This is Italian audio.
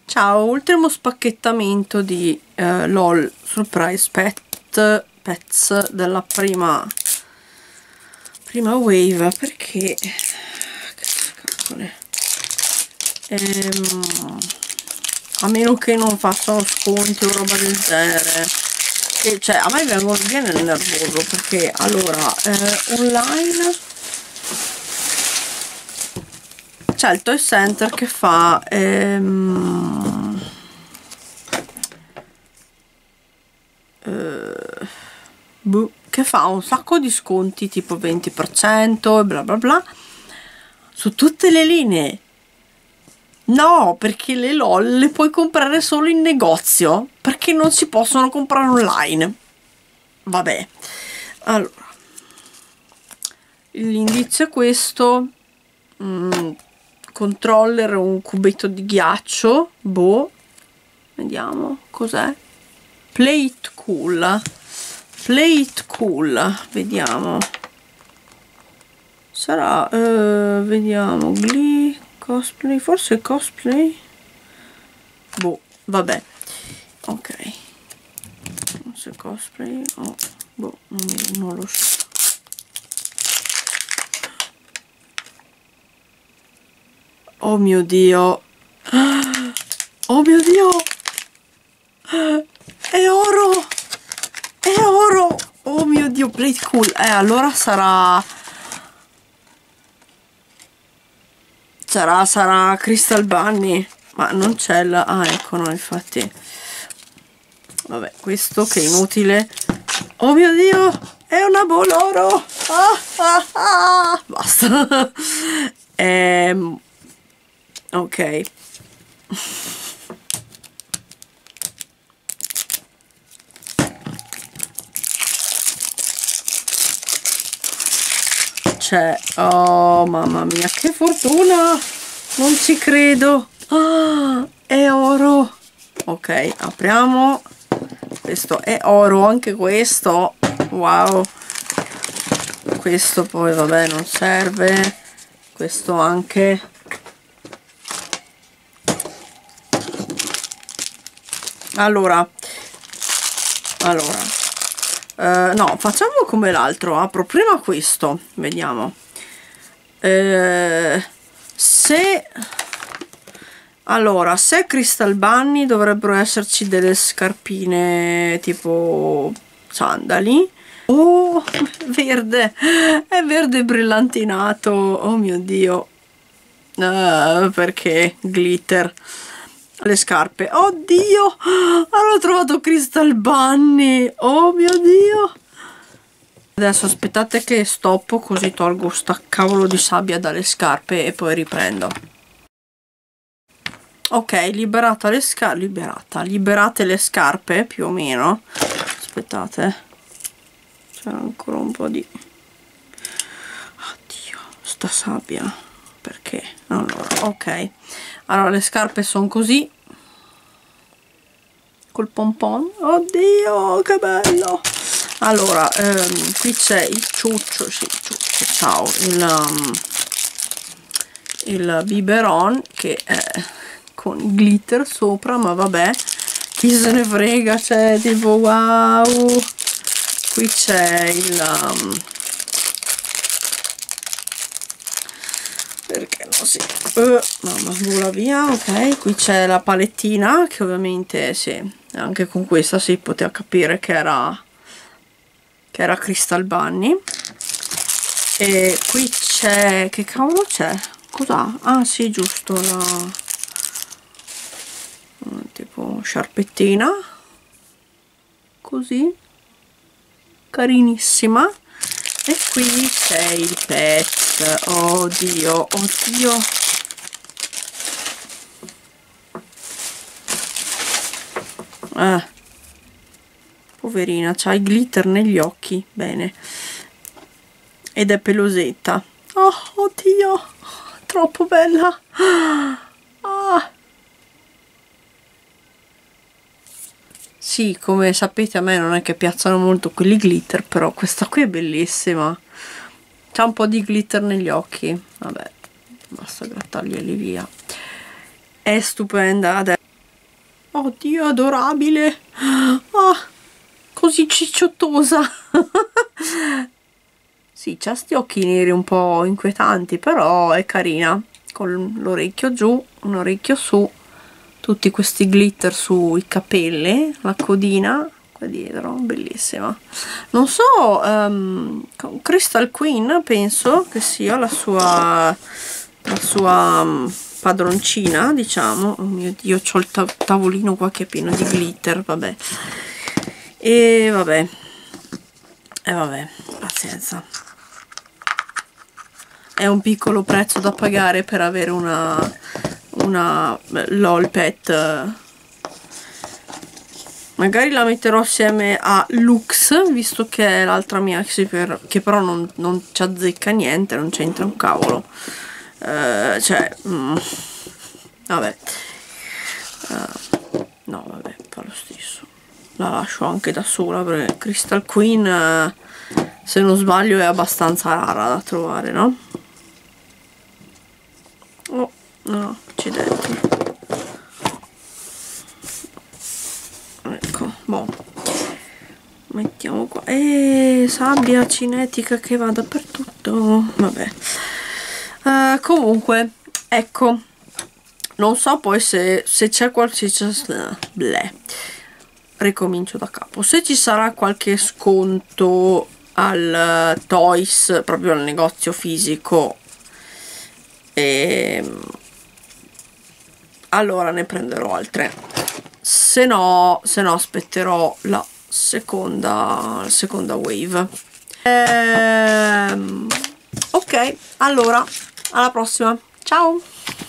Ciao, ultimo spacchettamento di LOL Surprise Pets della prima wave, perché a meno che non facciano sconti o roba del genere, che, cioè, a me viene nervoso, perché allora online c'è il Toy Center che fa che fa un sacco di sconti tipo 20% e bla bla bla su tutte le linee. No, perché le LOL le puoi comprare solo in negozio, perché non si possono comprare online. Vabbè, allora l'indizio è questo. Controller, un cubetto di ghiaccio, boh, vediamo cos'è. Plate cool, vediamo, sarà vediamo, Glee, cosplay, forse cosplay, boh, vabbè, ok, forse cosplay, oh, boh, non lo so. Oh mio Dio, oh mio Dio, è oro, è oro, oh mio Dio, plate cool, allora sarà Crystal Bunny, ma non c'è la, ecco, no, infatti, vabbè, questo che è inutile. Oh mio Dio, è una boloro, basta. Ok, c'è, oh mamma mia, che fortuna, non ci credo, è oro. Ok, apriamo, questo è oro, anche questo, wow, questo poi vabbè non serve, questo anche. Allora no, facciamo come l'altro, apro prima questo, vediamo se Crystal Bunny dovrebbero esserci delle scarpine tipo sandali. Oh, verde, è verde brillantinato, oh mio Dio, perché glitter. Le scarpe, oddio, ho trovato Crystal Bunny, oh mio Dio. Adesso aspettate che stoppo, così tolgo sta cavolo di sabbia dalle scarpe e poi riprendo. Ok, liberate le scarpe più o meno. Aspettate, c'era ancora un po' di, oddio, sta sabbia, perché? Allora, ok, allora le scarpe sono così, col pompon, oddio che bello. Allora qui c'è il ciuccio, sì, ciuccio, ciao, il biberon che è con glitter sopra, ma vabbè, chi se ne frega, c'è tipo wow. Qui c'è il perché no, sì, mamma, vola via. Ok, qui c'è la palettina che ovviamente sì, anche con questa si poteva capire che era Crystal Bunny. E qui c'è, che cavolo c'è? Cos'ha? Ah sì, giusto, la tipo sciarpettina così, carinissima. E qui c'è il pet, oddio, oddio, poverina, c'ha i glitter negli occhi, bene, ed è pelosetta. Oh, oddio, troppo bella. Sì, come sapete a me non è che piacciono molto quelli glitter, però questa qui è bellissima, c'ha un po' di glitter negli occhi, vabbè, basta grattarglieli via, è stupenda. Adesso oddio, adorabile. Ah, così cicciottosa. Sì, c'ha sti occhi neri un po' inquietanti, però è carina, con l'orecchio giù, un orecchio su, tutti questi glitter sui capelli, la codina qua dietro, bellissima. Non so, Crystal Queen penso che sia la sua padroncina, diciamo. Oh mio Dio, c'ho il tavolino qua che è pieno di glitter, vabbè. E vabbè, pazienza. È un piccolo prezzo da pagare per avere una LOL Pet. Magari la metterò assieme a Lux, visto che è l'altra mia che però non ci azzecca niente, non c'entra un cavolo. Vabbè. No, vabbè, fa lo stesso. La lascio anche da sola, perché Crystal Queen, se non sbaglio, è abbastanza rara da trovare, no? Oh, no, accidenti. Ecco, boh. Mettiamo qua. Sabbia cinetica che va dappertutto. Vabbè. Comunque, ecco. Non so poi se c'è bleh. Ricomincio da capo. Se ci sarà qualche sconto al Toys, proprio al negozio fisico, allora ne prenderò altre. Se no aspetterò la seconda wave. Ok, allora alla prossima, ciao.